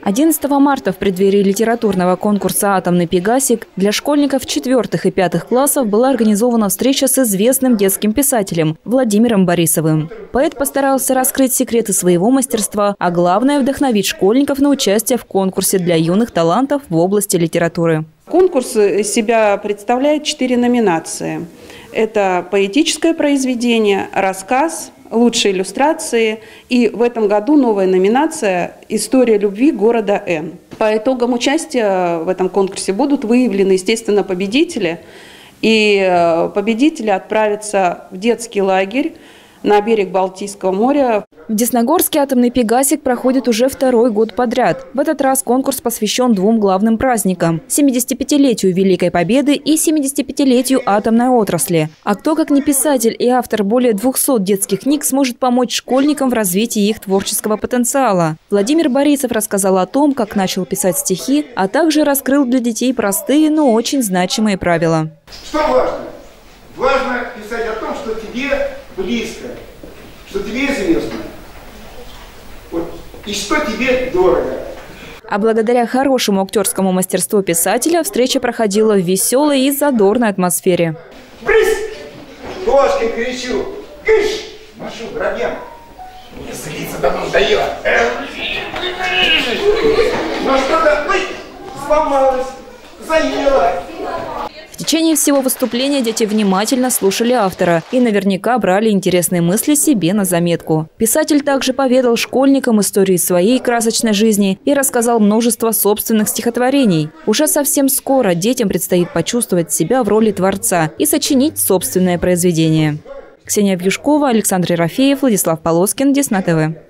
11 марта в преддверии литературного конкурса «Атомный пегасик» для школьников 4 и 5 классов была организована встреча с известным детским писателем Владимиром Борисовым. Поэт постарался раскрыть секреты своего мастерства, а главное – вдохновить школьников на участие в конкурсе для юных талантов в области литературы. Конкурс из себя представляет 4 номинации. Это поэтическое произведение, рассказ, лучшие иллюстрации. И в этом году новая номинация «История любви города Н». По итогам участия в этом конкурсе будут выявлены, естественно, победители. И победители отправятся в детский лагерь на берег Балтийского моря. В Десногорске «Атомный пегасик» проходит уже 2-й год подряд. В этот раз конкурс посвящен 2 главным праздникам – 75-летию Великой Победы и 75-летию атомной отрасли. А кто, как не писатель и автор более 200 детских книг, сможет помочь школьникам в развитии их творческого потенциала? Владимир Борисов рассказал о том, как начал писать стихи, а также раскрыл для детей простые, но очень значимые правила. Что важно? Важно писать о том, что тебе близко, что тебе известно, и что тебе дорого. А благодаря хорошему актерскому мастерству писателя встреча проходила в веселой и задорной атмосфере. Брысь! Кошкой кричу! Кыш! Машу грабьям! Не злиться давно надоело! Но что-то сломалось, заело. В течение всего выступления дети внимательно слушали автора и наверняка брали интересные мысли себе на заметку. Писатель также поведал школьникам истории своей красочной жизни и рассказал множество собственных стихотворений. Уже совсем скоро детям предстоит почувствовать себя в роли творца и сочинить собственное произведение. Ксения Вьюшкова, Александр Ерофеев, Владислав Полоскин, Десна ТВ.